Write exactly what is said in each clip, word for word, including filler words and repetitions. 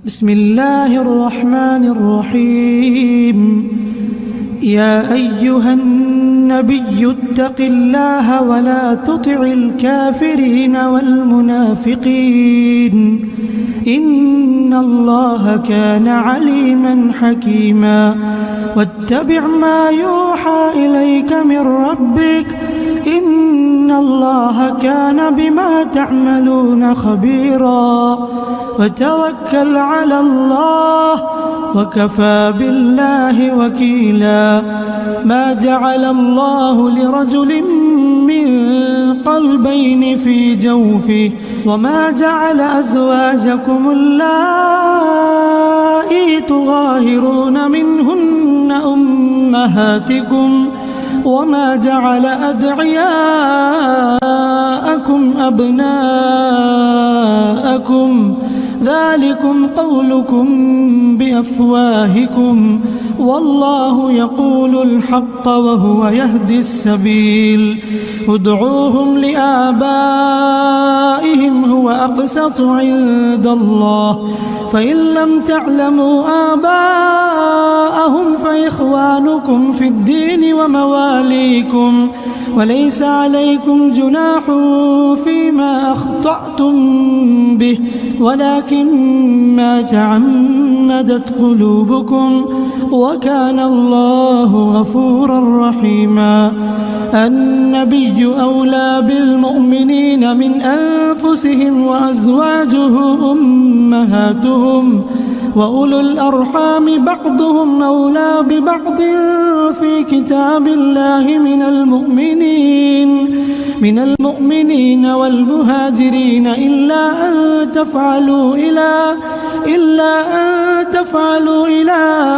بسم الله الرحمن الرحيم. يا أيها النبي اتق الله ولا تطع الكافرين والمنافقين إن الله كان عليما حكيما. واتبع ما يوحى إليك من ربك إن الله كان بما تعملون خبيرا. وتوكل على الله وكفى بالله وكيلا. ما جعل الله لرجل من قلبين في جوفه وما جعل أزواجكم اللائي تظاهرون منهن أمهاتكم وما جعل أدعياءكم أبناءكم ذلكم قولكم بأفواهكم والله يقول الحق وهو يهدي السبيل. ادعوهم لآبائهم هو أقسط عند الله فإن لم تعلموا آباءهم فإخوانكم في الدين ومواليكم وليس عليكم جناح فيما أخطأتم به ولكن ما تعمدت قلوبكم وكان الله غفورا رحيما. النبي أولى بالمؤمنين من أنفسهم وأزواجه أمهاتهم وأولو الأرحام بعضهم أولى ببعض في كتاب الله من المؤمنين من المؤمنين والمهاجرين إلا أن تفعلوا إلى إلا أن تفعلوا إلى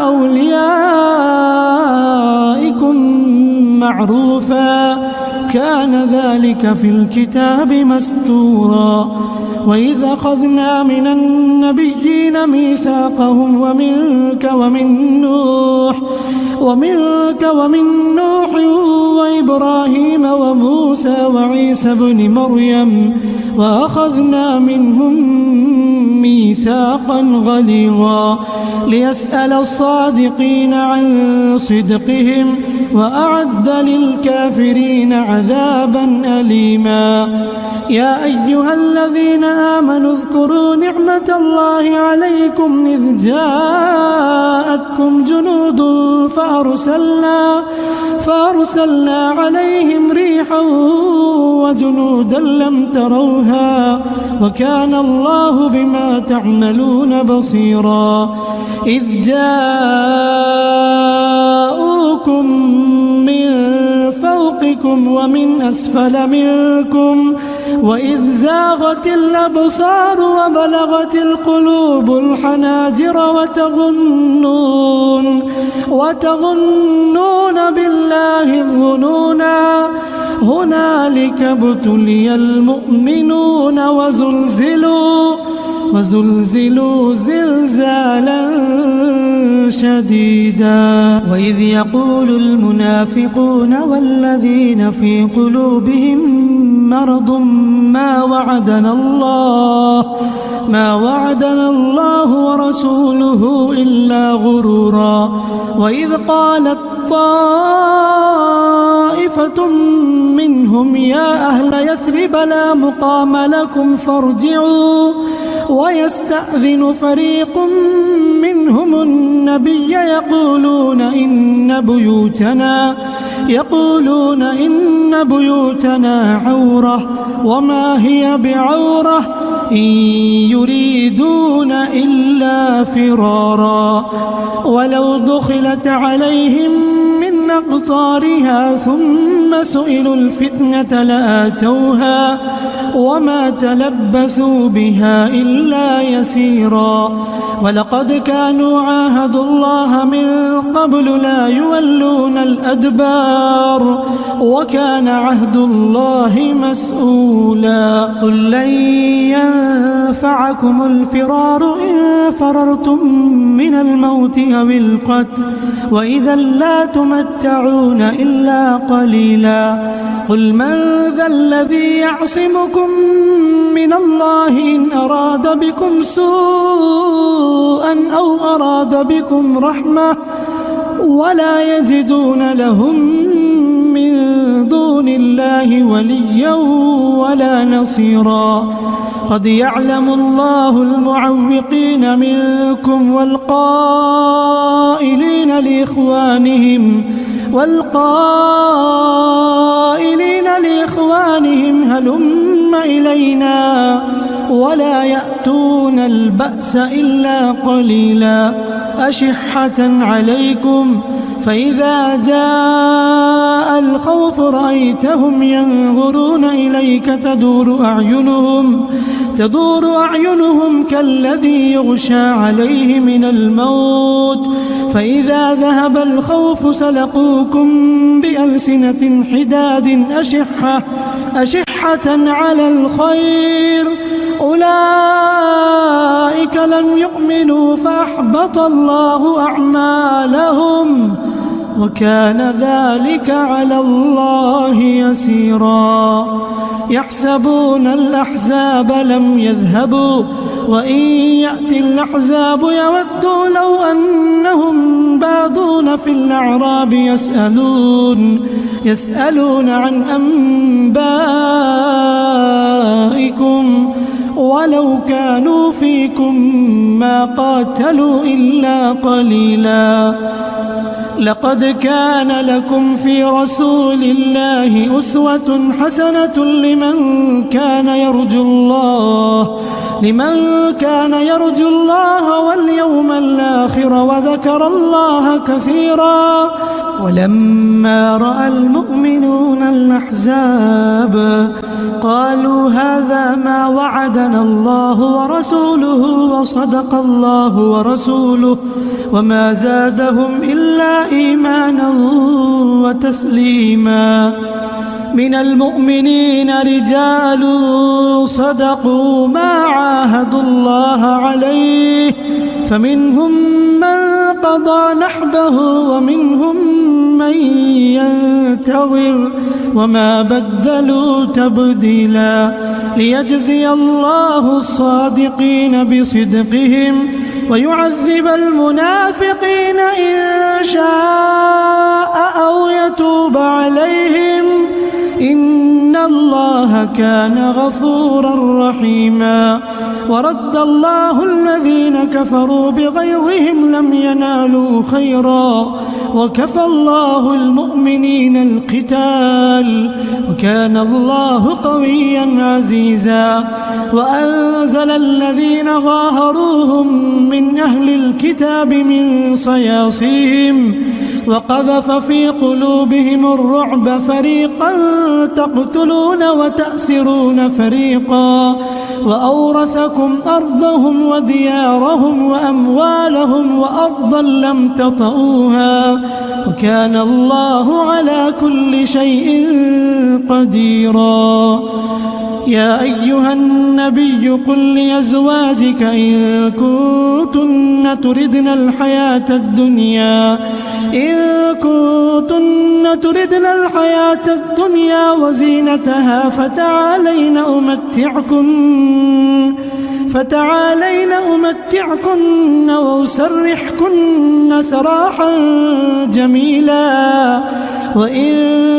أوليائكم معروفا كان ذلك في الكتاب مسطورا. وإذ أخذنا من النبيين ميثاقهم ومنك ومن نوح ومنك ومن نوح وإبراهيم وموسى وعيسى بن مريم وأخذنا منهم ميثاقا غليظا ليسأل الصادقين عن صدقهم وأعد للكافرين عذابا أليما. يا أيها الذين آمنوا اذكروا نعمة الله عليكم إذ جاءتكم جنود فأرسلنا فأرسلنا عليهم ريحا وجنودا لم تروها وكان الله بما تعملون بصيرا. إذ جاءوكم من فوقكم ومن أسفل منكم وإذ زاغت الأبصار وبلغت القلوب الحناجر وتظنون وتظنون بالله الظنونا هنالك ابتلي المؤمنون وزلزلوا وزلزلوا زلزالا شديدا. وإذ يقول المنافقون والذين في قلوبهم مرض ما وعدنا الله ما وعدنا الله ورسوله إلا غرورا. وإذ قالت طائفة منهم يا أهل يثرب لا مقام لكم فارجعوا ويستأذن فريق منهم النبي يقولون إن بيوتنا يقولون إن بيوتنا عورة وما هي بعورة إن يريدون إلا فرارا ولو دخلت عليهم من أقطارها ثم سئلوا الفتنة لآتوها وما تلبثوا بها إلا يسيرا. ولقد كانوا عاهدوا الله من قبل لا يولون الأدبار وكان عهد الله مسؤولا. قل لن ينفعكم الفرار إن فررتم من الموت أو القتل وإذا لا تمتعون إلا قليلا. قل من ذا الذي يعصمكم من الله إن أراد بكم سوءا أراد بكم رحمة ولا يجدون لهم من دون الله وليا ولا نصيرا قد يعلم الله المعوقين منكم والقائلين لإخوانهم والقائلين لإخوانهم هلم إلينا ولا يأتون البأس إلا قليلا أشحة عليكم فإذا جاء الخوف رأيتهم ينظرون إليك تدور أعينهم تدور أعينهم كالذي يغشى عليه من الموت فإذا ذهب الخوف سلقوكم بألسنة حداد أشحة أشحة على الخير أولئك لم يؤمنوا فأحبط الله أعمالهم وكان ذلك على الله يسيرا يحسبون الأحزاب لم يذهبوا وإن يأتي الأحزاب يودوا لو أنهم بادون في الأعراب يسألون يسألون عن أنبائكم ولو كانوا فيكم ما قاتلوا إلا قليلا لقد كان لكم في رسول الله أسوة حسنة لمن كان يرجو الله لمن كان يرجو الله واليوم الآخر وذكر الله كثيرا ولما رأى المؤمنون الأحزاب قالوا هذا ما وعدنا الله ورسوله وصدق الله ورسوله وما زادهم إلا إيمانا وتسليما من المؤمنين رجال صدقوا ما عاهدوا الله عليه فمنهم من قضى نحبه ومنهم من ينتظر وما بدلوا تبديلا ليجزي الله الصادقين بصدقهم ويعذب المنافقين إن شاء أو يتوب عليهم إن الله كان غفورا رحيما ورد الله الذين كفروا بغيظهم لم ينالوا خيرا وكفى الله المؤمنين القتال وكان الله قويا عزيزا وأنزل الذين ظاهروهم من أهل الكتاب من صياصيهم وقذف في قلوبهم الرعب فريقا تقتلون وتأسرون فريقا وأورثكم أرضهم وديارهم وأموالهم وأرضا لم تطئوها وكان الله على كل شيء قديرا يا أيها النبي قل لأزواجك إن كنتن تردن الحياة الدنيا إن كنتن تردن الحياة الدنيا وزينتها فتعالين أمتعكن فتعالين أمتعكن وأسرحكن سراحا جميلا وإن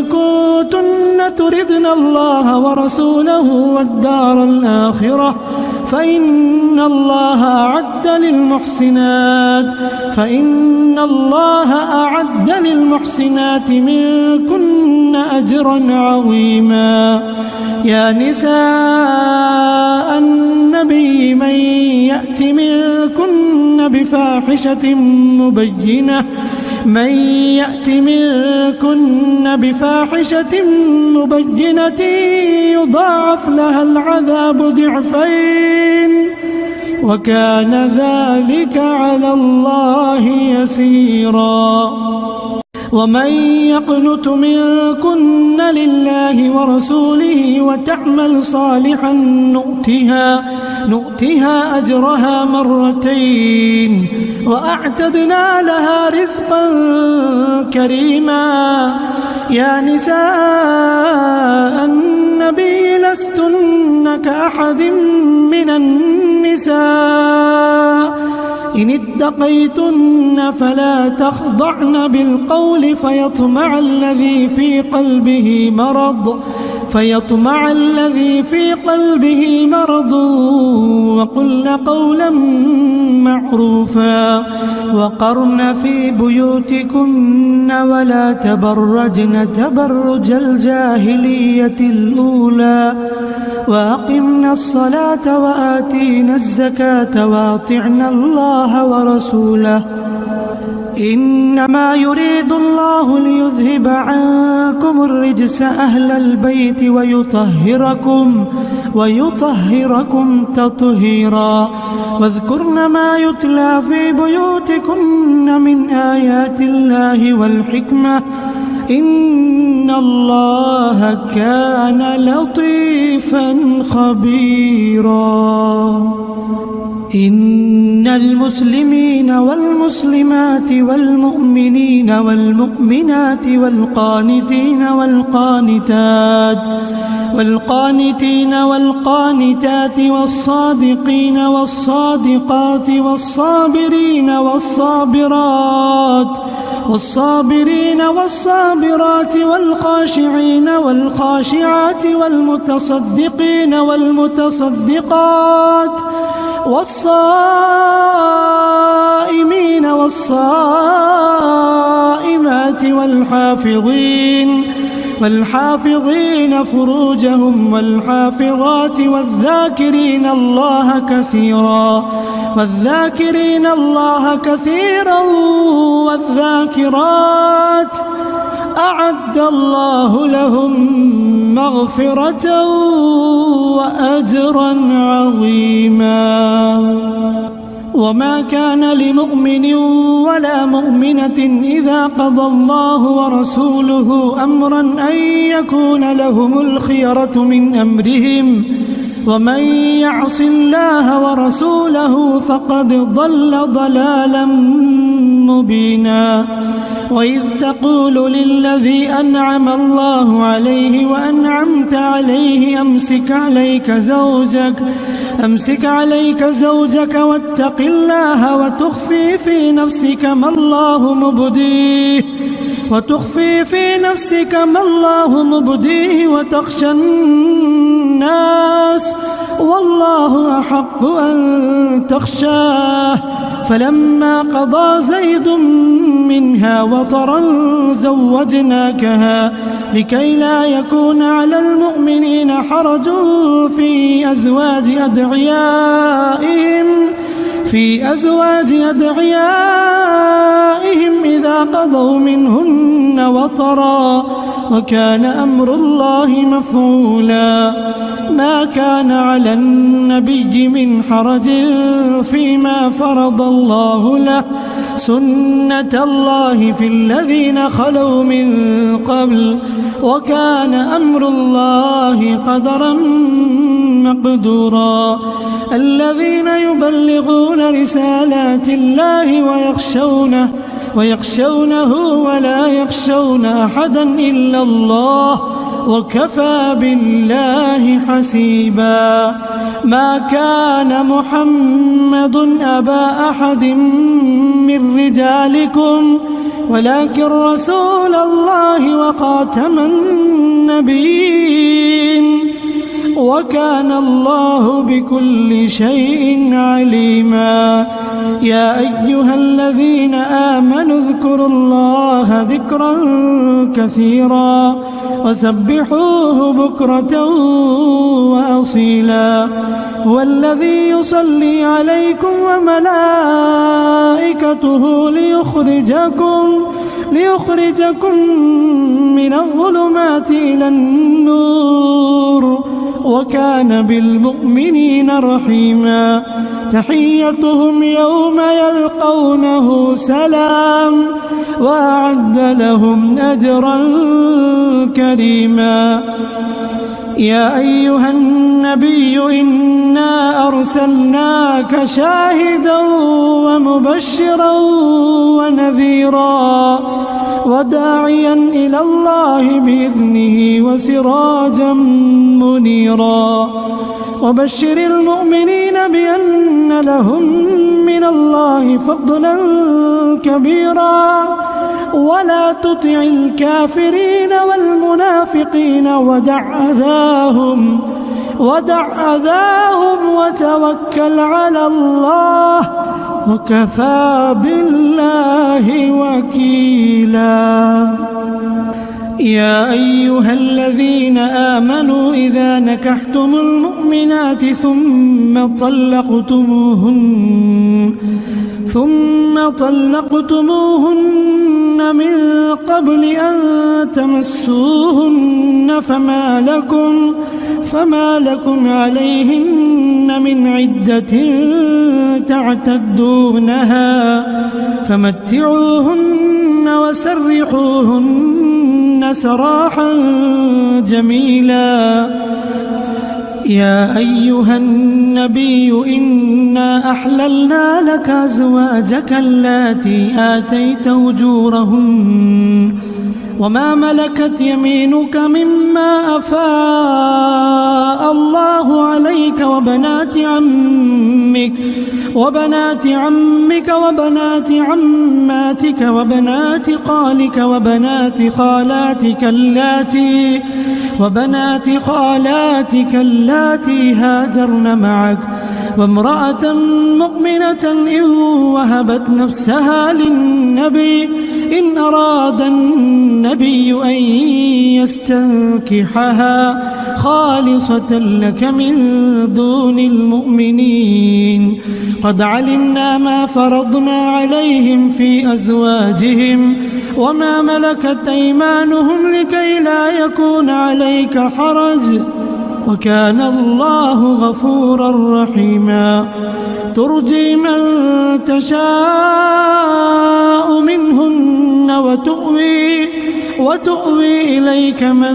كنتن تردن الله ورسوله والدار الآخرة فإن الله أعد للمحسنات فإن الله أعد للمحسنات منكن أجرا عظيما يا نساء النبي من يأت منكن بفاحشة مبينة من يأت منكن بفاحشة مبينة يضاعف لها العذاب ضعفين وكان ذلك على الله يسيرا ومن يقنت منكن لله ورسوله وتعمل صالحا نؤتها نؤتها أجرها مرتين وأعتدنا لها رزقا كريما يا نساء النبي لستن كأحد من النساء إن اتقيتن فلا تخضعن بالقول فيطمع الذي في قلبه مرض فيطمع الذي في قلبه مرض وقلن قولا معروفا وقرن في بيوتكن ولا تبرجن تبرج الجاهلية الأولى وأقمنا الصلاة وآتينا الزكاة وأطعنا الله ورسوله إنما يريد الله ليذهب عنكم الرجس أهل البيت ويطهركم ويطهركم تطهيرا واذكرن ما يتلى في بيوتكن من آيات الله والحكمة إن الله كان لطيفا خبيرا إن المسلمين والمسلمات والمؤمنين والمؤمنات والقانتين والقانتات والقانتين والقانتات والصادقين والصادقات والصابرين والصابرات والصابرين والصابرات والخاشعين والخاشعات والمتصدقين والمتصدقات والصائمين والصائمات والحافظين والحافظين فروجهم والحافظات والذاكرين الله كثيرا والذاكرين الله كثيرا والذاكرات أعد الله لهم مغفرة وأجرا عظيما وما كان لمؤمن ولا مؤمنة إذا قضى الله ورسوله أمرا أن يكون لهم الخيرة من أمرهم ومن يعص الله ورسوله فقد ضل ضلالا مبينا وإذ تقول للذي أنعم الله عليه وأنعمت عليه أمسك عليك زوجك أمسك عليك زوجك واتق الله وتخفي في نفسك ما الله مبديه وتخفي في نفسك ما الله مبديه وتخشى الناس والله أحق أن تخشاه فلما قضى زيد منها وطرا زوجناكها لكي لا يكون على المؤمنين حرج في أزواج أدعيائهم في أزواج أدعيائهم إذا قضوا منهن وطرا وكان أمر الله مفعولا ما كان على النبي من حرج فيما فرض الله له سنة الله في الذين خلوا من قبل وكان أمر الله قدرا مقدورا الذين يبلغون رسالات الله ويخشونه ويخشونه ولا يخشون أحدا إلا الله وكفى بالله حسيبا ما كان محمد أبا أحد من رجالكم ولكن رسول الله وخاتم النبيين وكان الله بكل شيء عليما يا أيها الذين آمنوا اذكروا الله ذكرا كثيرا وسبحوه بكرة وأصيلا هو الذي يصلي عليكم وملائكته ليخرجكم ليخرجكم من الظلمات إلى النور وكان بالمؤمنين رحيما تحيتهم يوم يلقونه سلام وأعد لهم أجرا كريما يا أيها النبي إنا أرسلناك شاهدا ومبشرا ونذيرا وداعيا إلى الله بإذنه وسراجا منيرا وبشر المؤمنين بأن لهم من الله فضلا كبيرا ولا تطع الكافرين والمنافقين ودع أذاهم ودع أذاهم وتوكل على الله وكفى بالله وكيلا. يا أيها الذين آمنوا إذا نكحتم المؤمنات ثم طلقتموهن ثم طلقتموهن من قبل أن تمسوهن فما لكم فما لكم عليهن من عدة تعتدونها فمتعوهن وسرحوهن سراحا جميلا. يا أيها النبي إنا أحللنا لك أزواجك اللاتي آتيت أجورهن وما ملكت يمينك مما أفاء الله عليك وبنات عمك وبنات عمك وبنات عماتك وبنات خالك وبنات خالاتك اللاتي وبنات خالاتك اللاتي هاجرن معك وامرأة مؤمنة إن وهبت نفسها للنبي إن أراد النبي أن يستنكحها خالصة لك من دون المؤمنين. قد علمنا ما فرضنا عليهم في أزواجهم وما ملكت أيمانهم لكي لا يكون عليك حرج وكان الله غفورا رحيما. ترجي من تشاء منهن وتؤوي وتؤوي إليك من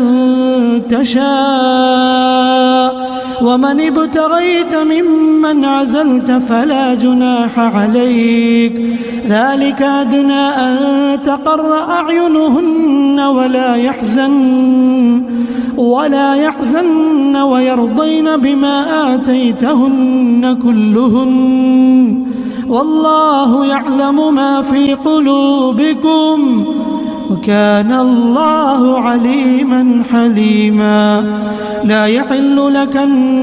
تشاء ومن ابتغيت ممن عزلت فلا جناح عليك ذلك أدنى أن تقر أعينهن ولا يحزن ولا يحزن ويرضين بما آتيتهن كلهن والله يعلم ما في قلوبكم وكان الله عليما حليما. لا يحل لك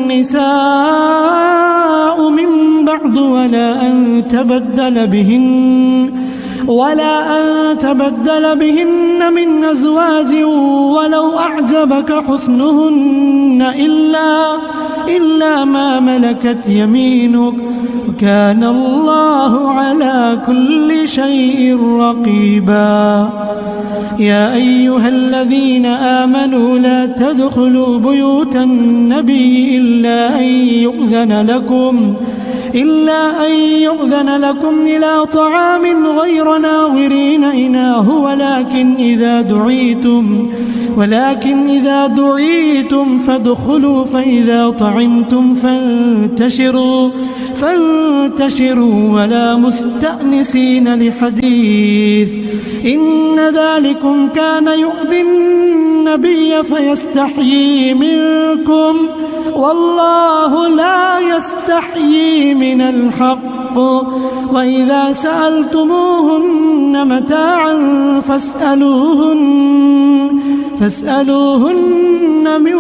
النساء من بعد ولا أن تبدل بهن ولا أن تبدل بهن من أزواج ولو أعجبك حسنهن إلا إلا ما ملكت يمينك وكان الله على كل شيء رقيبا. يا أيها الذين آمنوا لا تدخلوا بيوت النبي إلا أن يؤذن لكم إلا أن يؤذن لكم إلى طعام غير ناظرين إناه ولكن إذا دعيتم ولكن إذا دعيتم فادخلوا فإذا طعمتم فانتشروا فانتشروا ولا مستأنسين لحديث إن ذلكم كان يؤذي النبي فيستحيي منكم والله لا يستحيي من الحق. وإذا سألتموهن متاعا فاسألوهن فاسألوهن من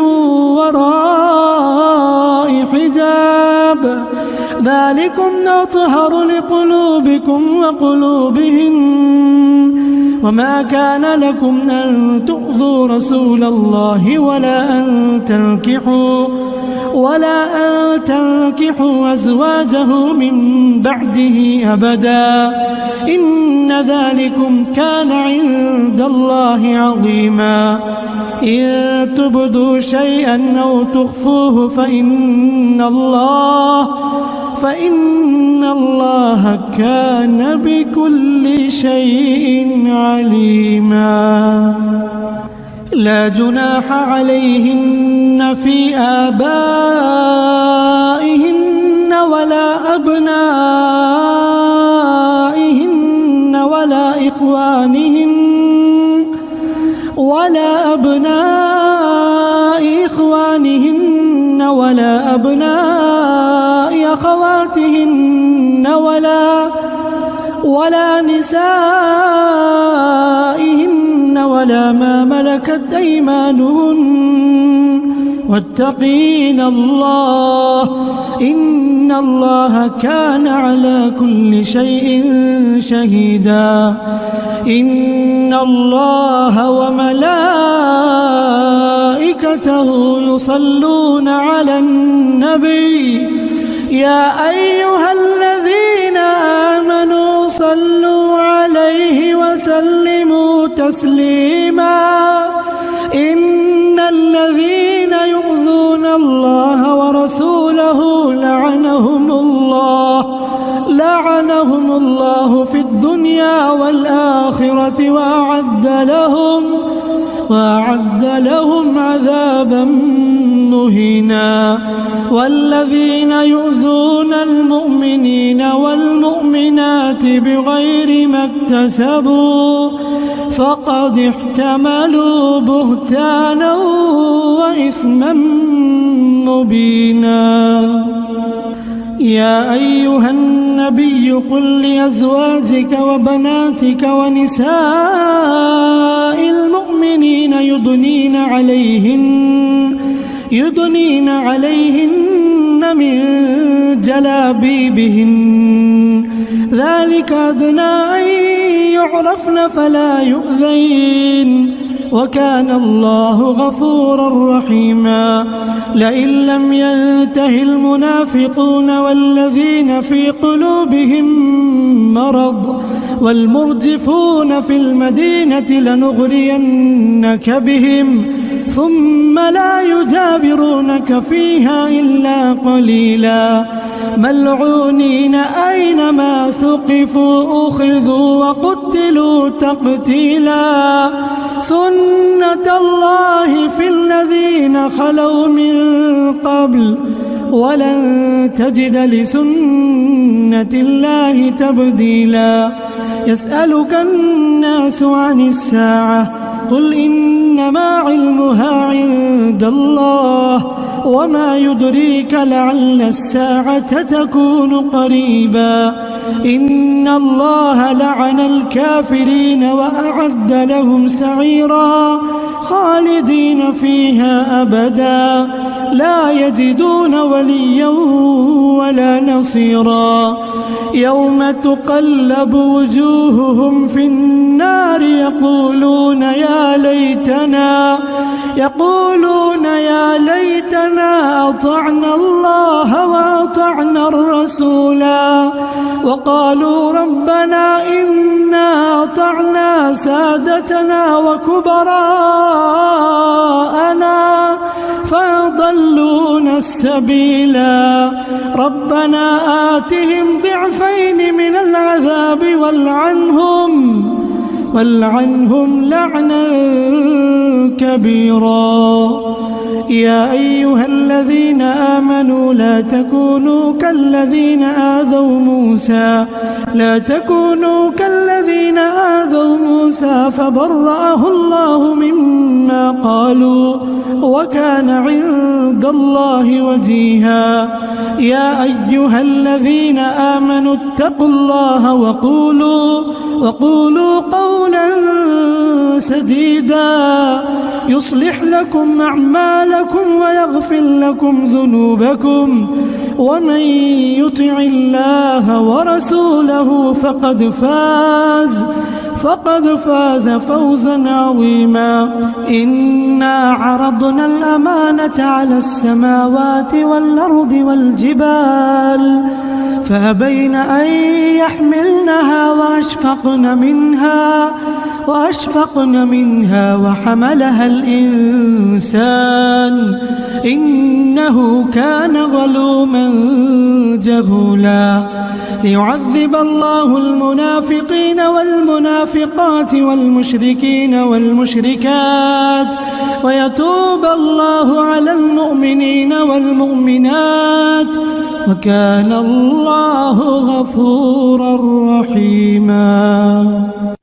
وراء حجاب ذلكم أطهر لقلوبكم وقلوبهن. وما كان لكم أن تؤذوا رسول الله ولا أن تنكحوا ولا أن تنكحوا أزواجه من بعده أبدا إن ذلكم كان عند الله عظيما. إن تبدوا شيئا أو تخفوه فإن الله فإن الله كان بكل شيء عليما. لا جناح عليهن في آبائهن ولا أبنائهن ولا إخوانهن ولا أبناء إخوانهن ولا أبناء ولا نسائهن ولا ما ملكت أيمانهن واتقين الله إن الله كان على كل شيء شهيدا إن الله وملائكته يصلون على النبي يا أيها الذين آمنوا صلوا عليه وسلموا تسليما إن الذين يؤذون الله ورسوله لعنهم الله لعنهم الله في الدنيا والآخرة وأعد لهم وأعد لهم عذابا مهينا والذين يؤذون المؤمنين والمؤمنات بغير ما اكتسبوا فقد احتملوا بهتانا وإثما مبينا يا أيها النبي قل لأزواجك وبناتك ونساء المؤمنين يدنين عليهن يدنين عليهن من جلابيبهن ذلك أدنى أن يعرفن فلا يؤذين وكان الله غفورا رحيما لئن لم ينته المنافقون والذين في قلوبهم مرض والمرجفون في المدينة لنغرينك بهم ثم لا يجاورونك فيها إلا قليلا ملعونين أينما ثقفوا أخذوا وقتلوا تقتيلا سنة الله في الذين خلوا من قبل ولن تجد لسنة الله تبديلا يسألك الناس عن الساعة قل إنما علمها عند الله وما يدريك لعل الساعة تكون قريبا إن الله لعن الكافرين وأعد لهم سعيرا خالدين فيها أبدا لا يجدون وليا ولا نصيرا يوم تقلب وجوههم في النار يقولون يا ليتنا يقولون يا ليتنا أطعنا الله وأطعنا الرسولا وقالوا ربنا إنا أطعنا سادتنا وكبراءنا فأضلونا السبيلا ربنا آتهم ضعفين من العذاب والعنهم والعنهم لعنا كبيرا يا أيها الذين آمنوا لا تكونوا كالذين آذوا موسى لا تكونوا كالذين آذوا موسى فبرأه الله مما قالوا وكان عند الله وجيها يا أيها الذين آمنوا اتقوا الله وقولوا وقولوا قولا سديدا يصلح لكم أعمالكم ويغفر لكم ذنوبكم ومن يطع الله ورسوله فقد فاز فقد فاز فوزا عظيما إنا عرضنا الأمانة على السماوات والأرض والجبال فأبين أن يحملنها وأشفقن منها وأشفقن منها وحملها الإنسان إنه كان ظلوما جهولا ليعذب الله المنافقين والمنافقات والمشركين والمشركات ويتوب الله على المؤمنين والمؤمنات وكان الله غفورا رحيما.